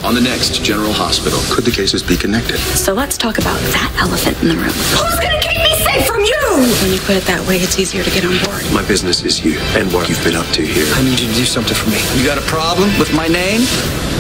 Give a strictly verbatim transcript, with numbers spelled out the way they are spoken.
on the next General Hospital. Could the cases be connected? So let's talk about that elephant in the room. Who's gonna keep me safe from you? When you put it that way, it's easier to get on board. My business is you and what you've been up to here. I need you to do something for me. You got a problem with my name?